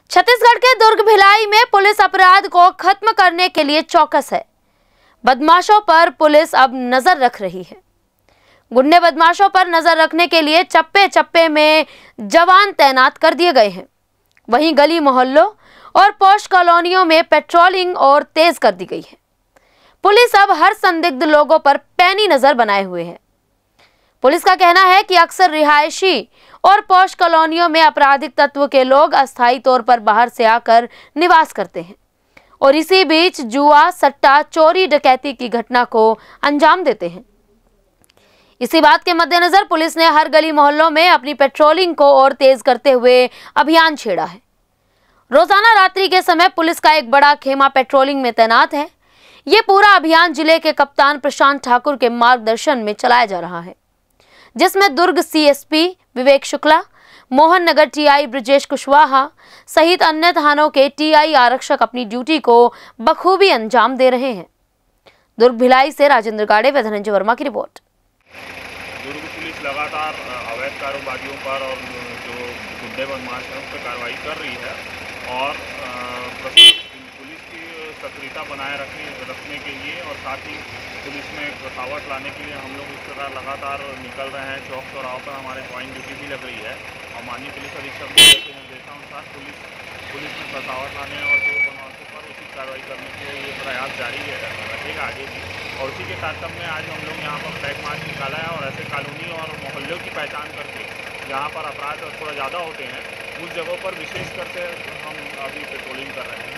छत्तीसगढ़ के दुर्ग भिलाई में पुलिस अपराध को खत्म करने के लिए चौकस है। बदमाशों पर पुलिस अब नजर रख रही है। गुंडे बदमाशों पर नजर रखने के लिए चप्पे चप्पे में जवान तैनात कर दिए गए हैं। वहीं गली मोहल्लों और पॉश कॉलोनियों में पेट्रोलिंग और तेज कर दी गई है। पुलिस अब हर संदिग्ध लोगों पर पैनी नजर बनाए हुए है। पुलिस का कहना है कि अक्सर रिहायशी और पॉश कॉलोनियों में आपराधिक तत्व के लोग अस्थायी तौर पर बाहर से आकर निवास करते हैं और इसी बीच जुआ, सट्टा, चोरी, डकैती की घटना को अंजाम देते हैं। इसी बात के मद्देनजर पुलिस ने हर गली मोहल्लों में अपनी पेट्रोलिंग को और तेज करते हुए अभियान छेड़ा है। रोजाना रात्रि के समय पुलिस का एक बड़ा खेमा पेट्रोलिंग में तैनात है। ये पूरा अभियान जिले के कप्तान प्रशांत ठाकुर के मार्गदर्शन में चलाया जा रहा है, जिसमें दुर्ग सीएसपी विवेक शुक्ला, मोहन नगर टीआई ब्रजेश कुशवाहा सहित अन्य थानों के टीआई आरक्षक अपनी ड्यूटी को बखूबी अंजाम दे रहे हैं। दुर्ग भिलाई से राजेंद्र गाड़े व धनंजय वर्मा की रिपोर्ट। दुर्ग पुलिस लगातार अवैध कारोबारियों पर और जो गुंडे बदमाश हैं उस पर कार्रवाई कर रही है और पुलिस की सक्रियता बनाए रखने के लिए और साथ ही पुलिस में रुकावट लाने के लिए हम लोग इस तरह लगातार निकल रहे हैं। चौक चौराहों पर हमारे ज्वाइंट ड्यूटी भी लग रही है और माननीय पुलिस अधीक्षक के निर्देशानुसार पुलिस में रुकावट लाने और चोर बदमाशों पर उचित कार्रवाई करने के लिए प्रयास जारी रहेगा आगे भी। और उसी के तारतम्य में आज हम लोग यहाँ पर फ्लैग मार्च निकाला है और ऐसे कॉलोनी और मोहल्लों की पहचान करके जहाँ पर अपराध थोड़ा ज़्यादा होते हैं उस जगहों पर विशेष करके हम अभी पेट्रोलिंग कर रहे हैं।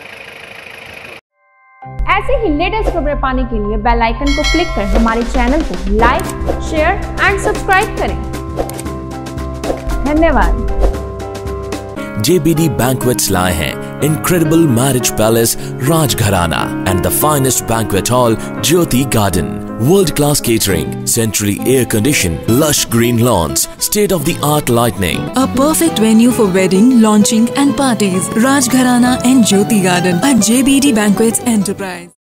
ऐसे ही लेटेस्ट खबरें पाने के लिए बेल आइकन को क्लिक कर हमारे चैनल को लाइक, शेयर एंड सब्सक्राइब करें। धन्यवाद। JBD Banquets लाए हैं incredible marriage palace Rajgharana and the finest banquet hall Jyoti Garden. World-class catering, centrally air-conditioned, lush green lawns, state-of-the-art lighting. A perfect venue for wedding, launching and parties. Rajgharana and Jyoti Garden at JBD Banquets Enterprise.